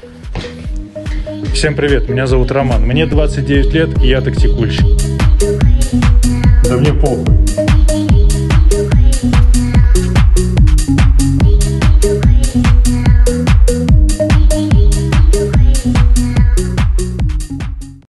Всем привет, меня зовут Роман, мне 29 лет, и я тактикульщик. Да мне похуй.